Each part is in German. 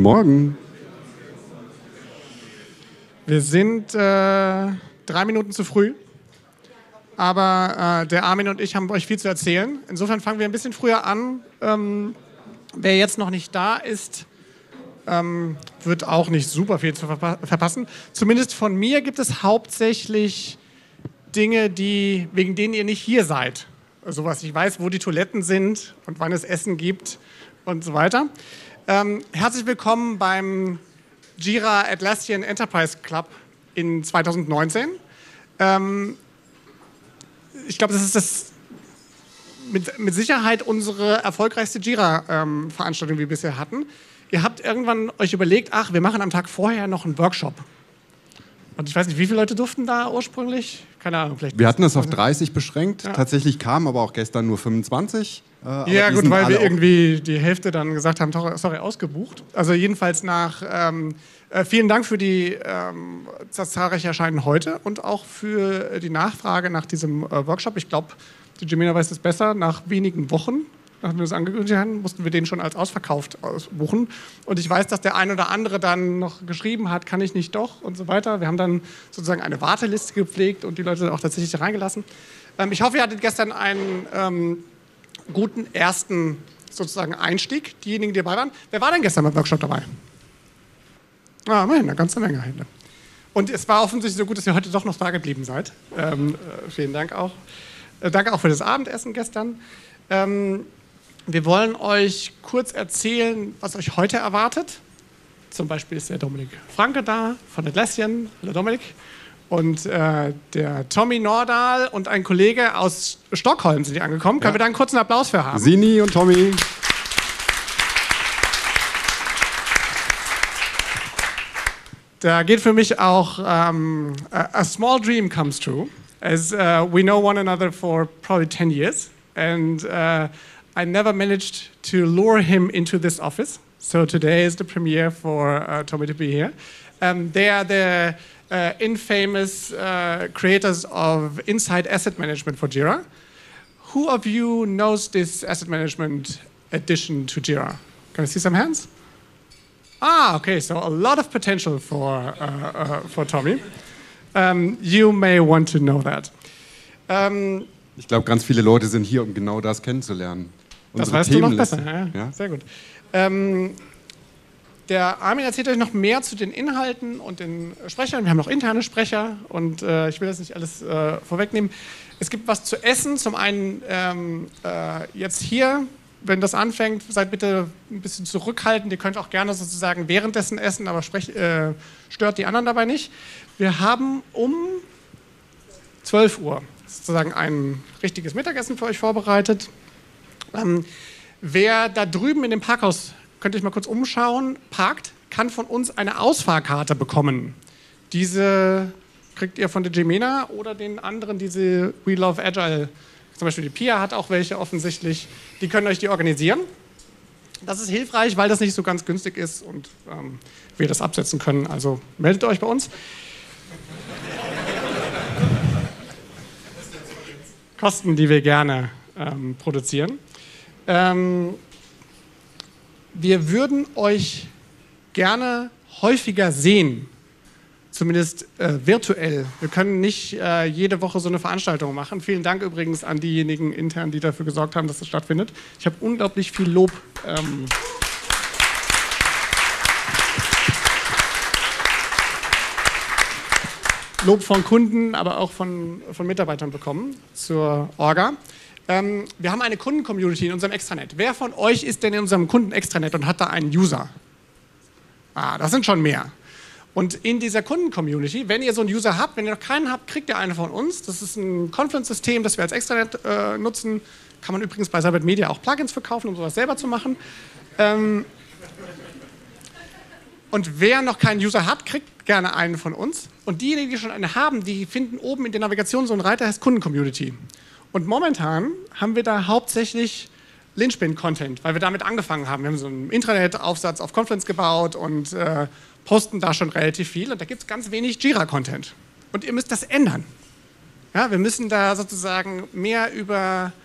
Morgen. Wir sind 3 Minuten zu früh, aber der Armin und ich haben euch viel zu erzählen. Insofern fangen wir ein bisschen früher an. Wer jetzt noch nicht da ist, wird auch nicht super viel zu verpassen. Zumindest von mir gibt es hauptsächlich Dinge, wegen denen ihr nicht hier seid. Sowas, ich weiß, wo die Toiletten sind und wann es Essen gibt und so weiter. Herzlich willkommen beim Jira Atlassian Enterprise Club in 2019. Ich glaube, das ist mit Sicherheit unsere erfolgreichste Jira-Veranstaltung, die wir bisher hatten. Ihr habt irgendwann euch überlegt, wir machen am Tag vorher noch einen Workshop. Und ich weiß nicht, wie viele Leute durften da ursprünglich? Keine Ahnung, vielleicht. Wir hatten es auf 30 beschränkt. Ja. Tatsächlich kamen aber auch gestern nur 25. Ja gut, weil wir irgendwie die Hälfte dann gesagt haben, sorry, ausgebucht. Also jedenfalls vielen Dank für das zahlreiche Erscheinen heute und auch für die Nachfrage nach diesem Workshop. Ich glaube, die Jemina weiß es besser, nach wenigen Wochen, nachdem wir das angekündigt haben, mussten wir den schon als ausverkauft ausbuchen. Und ich weiß, dass der ein oder andere dann noch geschrieben hat, kann ich nicht doch und so weiter. Wir haben dann sozusagen eine Warteliste gepflegt und die Leute auch tatsächlich reingelassen. Ich hoffe, ihr hattet gestern einen guten ersten sozusagen Einstieg, diejenigen, die dabei waren. Wer war denn gestern beim Workshop dabei? Immerhin, eine ganze Menge. Und es war offensichtlich so gut, dass ihr heute doch noch da geblieben seid. Vielen Dank auch. Danke auch für das Abendessen gestern. Wir wollen euch kurz erzählen, was euch heute erwartet. Zum Beispiel ist der Dominik Franke da von Atlassian. Hallo Dominik. Und der Tommy Nordahl und ein Kollege aus Stockholm sind hier angekommen. Können wir da einen kurzen Applaus für haben? Sini und Tommy. Da geht für mich auch a small dream comes true, as we know one another for probably 10 years. And I never managed to lure him into this office. So today is the premiere for Tommy to be here. They are the infamous creators of Insight Asset Management for Jira. Who of you knows this asset management addition to Jira? Can I see some hands? Okay, so a lot of potential for Tommy. You may want to know that. Ich glaube, ganz viele Leute sind hier, um genau das kennenzulernen. Das weißt du noch besser. Ja? Sehr gut. Der Armin erzählt euch noch mehr zu den Inhalten und den Sprechern. Wir haben noch interne Sprecher und ich will das nicht alles vorwegnehmen. Es gibt was zu essen. Zum einen jetzt hier, wenn das anfängt, seid bitte ein bisschen zurückhaltend. Ihr könnt auch gerne sozusagen währenddessen essen, aber stört die anderen dabei nicht. Wir haben um 12 Uhr sozusagen ein richtiges Mittagessen für euch vorbereitet. Wer da drüben in dem Parkhaus, könnt ihr euch mal kurz umschauen, parkt, kann von uns eine Ausfahrkarte bekommen. Diese kriegt ihr von der Jemina oder den anderen, diese We Love Agile. Zum Beispiel die Pia hat auch welche offensichtlich. Die können euch die organisieren. Das ist hilfreich, weil das nicht so ganz günstig ist und wir das absetzen können. Also meldet euch bei uns. Kosten, die wir gerne produzieren. Wir würden euch gerne häufiger sehen, zumindest virtuell. Wir können nicht jede Woche so eine Veranstaltung machen. Vielen Dank übrigens an diejenigen intern, die dafür gesorgt haben, dass das stattfindet. Ich habe unglaublich viel Lob von Kunden, aber auch von Mitarbeitern bekommen zur Orga. Wir haben eine Kunden-Community in unserem Extranet. Wer von euch ist denn in unserem Kunden-Extranet und hat da einen User? Das sind schon mehr. Und in dieser Kunden-Community, wenn ihr so einen User habt, wenn ihr noch keinen habt, kriegt ihr einen von uns. Das ist ein Confluence-System, das wir als Extranet nutzen. Kann man übrigens bei Cybert Media auch Plugins verkaufen, um sowas selber zu machen. Und wer noch keinen User hat, kriegt gerne einen von uns. Und diejenigen, die schon einen haben, die finden oben in der Navigation so einen Reiter, der heißt Kunden-Community. Und momentan haben wir da hauptsächlich Linchpin-Content, weil wir damit angefangen haben. Wir haben so einen Intranet-Aufsatz auf Confluence gebaut und posten da schon relativ viel. Und da gibt es ganz wenig Jira-Content. Und ihr müsst das ändern. Ja, wir müssen da sozusagen mehr über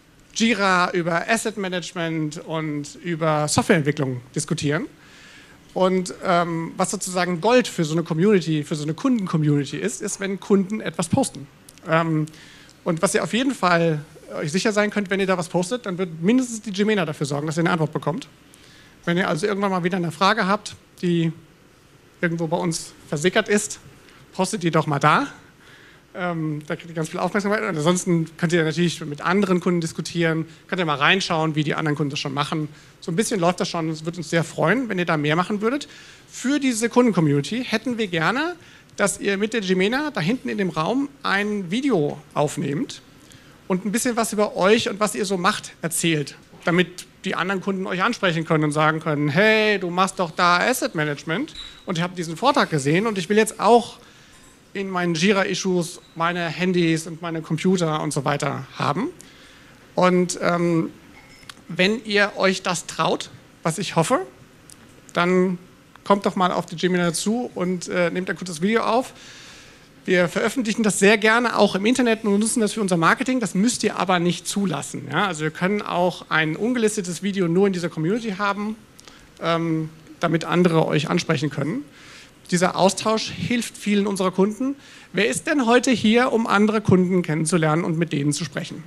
Jira, über Asset Management und über Softwareentwicklung diskutieren. Und was sozusagen Gold für so eine Community, für so eine Kunden-Community ist, wenn Kunden etwas posten. Und was ihr auf jeden Fall euch sicher sein könnt, wenn ihr da was postet, dann wird mindestens die Jimena dafür sorgen, dass ihr eine Antwort bekommt. Wenn ihr also irgendwann mal wieder eine Frage habt, die irgendwo bei uns versickert ist, postet die doch mal da. Da kriegt ihr ganz viel Aufmerksamkeit. Und ansonsten könnt ihr natürlich mit anderen Kunden diskutieren, könnt ihr mal reinschauen, wie die anderen Kunden das schon machen. So ein bisschen läuft das schon. Es würde uns sehr freuen, wenn ihr da mehr machen würdet. Für diese Kunden-Community hätten wir gerne, dass ihr mit der Jimena da hinten in dem Raum ein Video aufnehmt und ein bisschen was über euch und was ihr so macht erzählt, damit die anderen Kunden euch ansprechen können und sagen können, hey, du machst doch da Asset Management und ich habe diesen Vortrag gesehen und ich will jetzt auch in meinen Jira-Issues meine Handys und meine Computer und so weiter haben. Und wenn ihr euch das traut, was ich hoffe, dann kommt doch mal auf die Jimena zu und nehmt ein kurzes Video auf. Wir veröffentlichen das sehr gerne auch im Internet und nutzen das für unser Marketing. Das müsst ihr aber nicht zulassen. Ja? Also wir können auch ein ungelistetes Video nur in dieser Community haben, damit andere euch ansprechen können. Dieser Austausch hilft vielen unserer Kunden. Wer ist denn heute hier, um andere Kunden kennenzulernen und mit denen zu sprechen?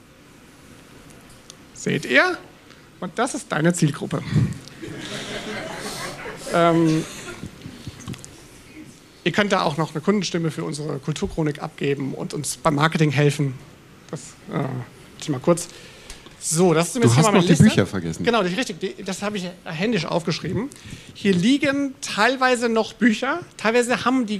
Seht ihr? Und das ist deine Zielgruppe. Ihr könnt da auch noch eine Kundenstimme für unsere Kulturchronik abgeben und uns beim Marketing helfen. Das mal kurz. So, das ist du hast noch die Bücher vergessen. Genau, richtig. Das habe ich händisch aufgeschrieben. Hier liegen teilweise noch Bücher. Teilweise habt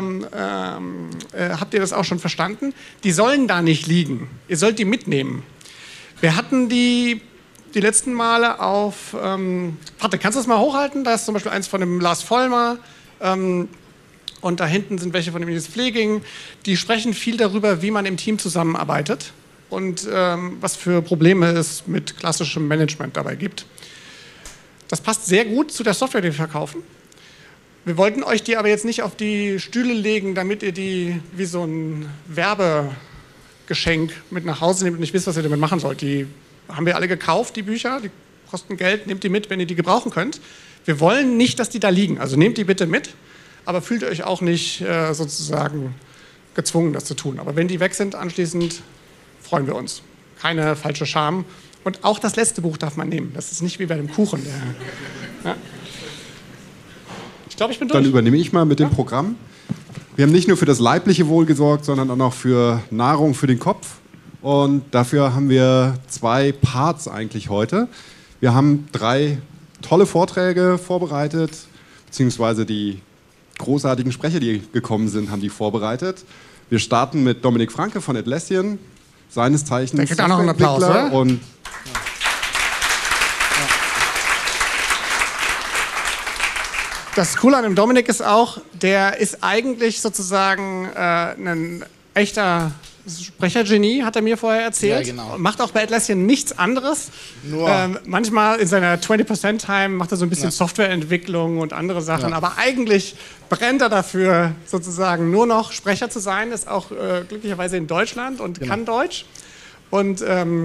ihr das auch schon verstanden. Die sollen da nicht liegen. Ihr sollt die mitnehmen. Wir hatten die letzten Male auf... warte, kannst du das mal hochhalten? Da ist zum Beispiel eins von dem Lars Vollmer. Und da hinten sind welche von dem Nils Pfleging. Die sprechen viel darüber, wie man im Team zusammenarbeitet und was für Probleme es mit klassischem Management dabei gibt. Das passt sehr gut zu der Software, die wir verkaufen. Wir wollten euch die aber jetzt nicht auf die Stühle legen, damit ihr die wie so ein Werbegeschenk mit nach Hause nehmt und nicht wisst, was ihr damit machen sollt. Die haben wir alle gekauft, die Bücher. Die kosten Geld. Nehmt die mit, wenn ihr die gebrauchen könnt. Wir wollen nicht, dass die da liegen. Also nehmt die bitte mit. Aber fühlt euch auch nicht sozusagen gezwungen, das zu tun. Aber wenn die weg sind anschließend, freuen wir uns. Keine falsche Scham. Und auch das letzte Buch darf man nehmen. Das ist nicht wie bei dem Kuchen. Ja. Ich glaube, ich bin durch. Dann übernehme ich mal mit dem Programm. Wir haben nicht nur für das leibliche Wohl gesorgt, sondern auch noch für Nahrung für den Kopf. Und dafür haben wir 2 Parts eigentlich heute. Wir haben 3 tolle Vorträge vorbereitet, beziehungsweise die großartigen Sprecher, die gekommen sind, haben die vorbereitet. Wir starten mit Dominik Franke von Atlassian, seines Zeichens der kriegt auch noch einen Applaus, oder? Und das Coole an dem Dominik ist auch, der ist eigentlich sozusagen ein echter Sprechergenie, hat er mir vorher erzählt. Ja, genau. Macht auch bei Atlassian nichts anderes. Nur. Manchmal in seiner 20% Time macht er so ein bisschen Softwareentwicklung und andere Sachen. Ja. Aber eigentlich brennt er dafür, sozusagen nur noch Sprecher zu sein. Ist auch glücklicherweise in Deutschland und kann Deutsch. Und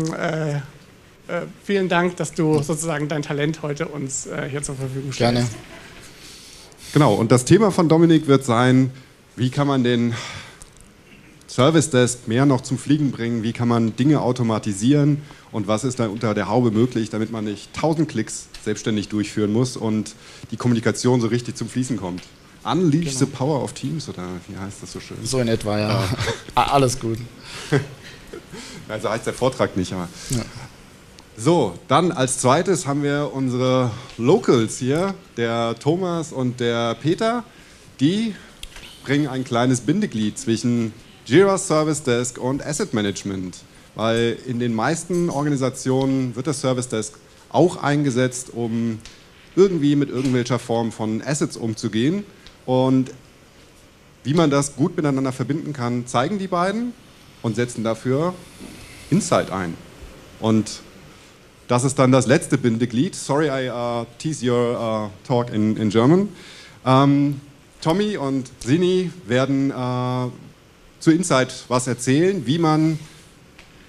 vielen Dank, dass du sozusagen dein Talent heute uns hier zur Verfügung stellst. Gerne. Genau, und das Thema von Dominik wird sein, wie kann man den Service Desk mehr noch zum Fliegen bringen, wie kann man Dinge automatisieren und was ist da unter der Haube möglich, damit man nicht 1000 Klicks selbstständig durchführen muss und die Kommunikation so richtig zum Fließen kommt. Unleash the power of Teams, oder wie heißt das so schön? So in etwa, ja. Alles gut. Also heißt der Vortrag nicht, aber... Ja. So, dann als zweites haben wir unsere Locals hier, der Thomas und der Peter. Die bringen ein kleines Bindeglied zwischen Jira Service Desk und Asset Management. Weil in den meisten Organisationen wird das Service Desk auch eingesetzt, um irgendwie mit irgendwelcher Form von Assets umzugehen. Und wie man das gut miteinander verbinden kann, zeigen die beiden und setzen dafür Insight ein. Und das ist dann das letzte Bindeglied. Sorry, I tease your talk in German. Tommy und Sini werden zu Insight was erzählen, wie man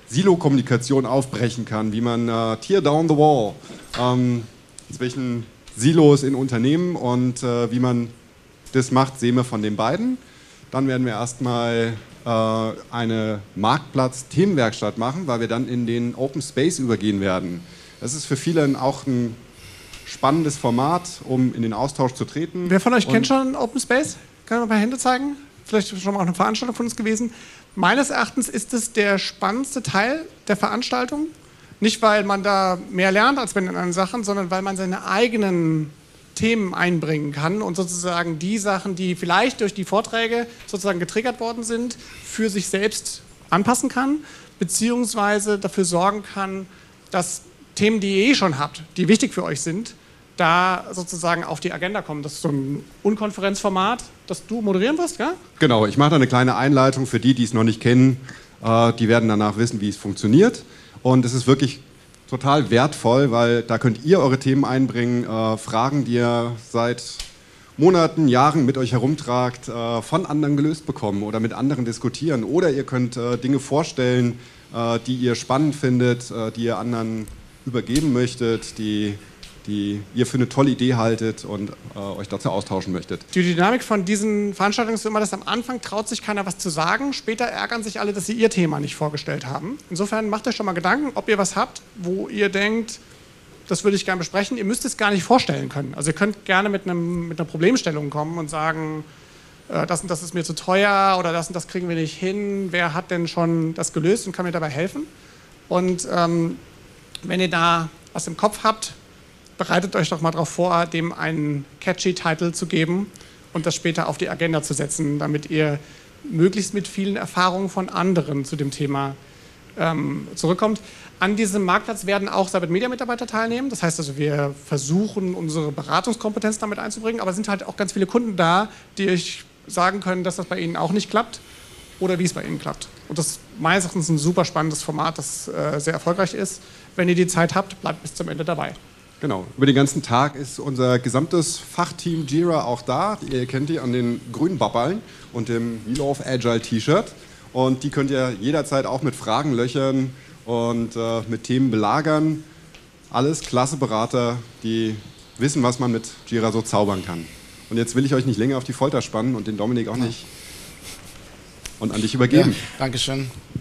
Silo-Kommunikation aufbrechen kann, wie man Tear down the wall zwischen Silos in Unternehmen und wie man das macht, sehen wir von den beiden. Dann werden wir erstmal eine Marktplatz-Themenwerkstatt machen, weil wir dann in den Open Space übergehen werden. Das ist für viele auch ein spannendes Format, um in den Austausch zu treten. Wer von euch kennt schon Open Space? Kann man ein paar Hände zeigen? Vielleicht schon mal auch eine Veranstaltung von uns gewesen. Meines Erachtens ist es der spannendste Teil der Veranstaltung. Nicht, weil man da mehr lernt als bei den anderen Sachen, sondern weil man seine eigenen Themen einbringen kann und sozusagen die Sachen, die vielleicht durch die Vorträge sozusagen getriggert worden sind, für sich selbst anpassen kann, beziehungsweise dafür sorgen kann, dass Themen, die ihr schon habt, die wichtig für euch sind, da sozusagen auf die Agenda kommen. Das ist so ein Unkonferenzformat, das du moderieren wirst, ja? Genau, ich mache da eine kleine Einleitung für die, die es noch nicht kennen. Die werden danach wissen, wie es funktioniert. Und es ist wirklich total wertvoll, weil da könnt ihr eure Themen einbringen, Fragen, die ihr seit Monaten, Jahren mit euch herumtragt, von anderen gelöst bekommen oder mit anderen diskutieren. Oder ihr könnt Dinge vorstellen, die ihr spannend findet, die ihr anderen übergeben möchtet, die ihr für eine tolle Idee haltet und euch dazu austauschen möchtet. Die Dynamik von diesen Veranstaltungen ist immer, dass am Anfang traut sich keiner was zu sagen, später ärgern sich alle, dass sie ihr Thema nicht vorgestellt haben. Insofern macht euch schon mal Gedanken, ob ihr was habt, wo ihr denkt, das würde ich gerne besprechen. Ihr müsst es gar nicht vorstellen können. Also ihr könnt gerne mit einer Problemstellung kommen und sagen, das und das ist mir zu teuer oder das und das kriegen wir nicht hin. Wer hat denn schon das gelöst und kann mir dabei helfen? Und wenn ihr da was im Kopf habt, bereitet euch doch mal darauf vor, dem einen catchy Titel zu geben und das später auf die Agenda zu setzen, damit ihr möglichst mit vielen Erfahrungen von anderen zu dem Thema zurückkommt. An diesem Marktplatz werden auch Cyber-Media-Mitarbeiter teilnehmen. Das heißt also, wir versuchen, unsere Beratungskompetenz damit einzubringen, aber es sind halt auch ganz viele Kunden da, die euch sagen können, dass das bei ihnen auch nicht klappt oder wie es bei ihnen klappt. Und das ist meines Erachtens ein super spannendes Format, das sehr erfolgreich ist. Wenn ihr die Zeit habt, bleibt bis zum Ende dabei. Genau, über den ganzen Tag ist unser gesamtes Fachteam Jira auch da. Ihr kennt die an den grünen Babbeln und dem We Love Agile T-Shirt. Und die könnt ihr jederzeit auch mit Fragen löchern und mit Themen belagern. Alles klasse Berater, die wissen, was man mit Jira so zaubern kann. Und jetzt will ich euch nicht länger auf die Folter spannen und den Dominik auch nicht. Und an dich übergeben. Ja, Dankeschön.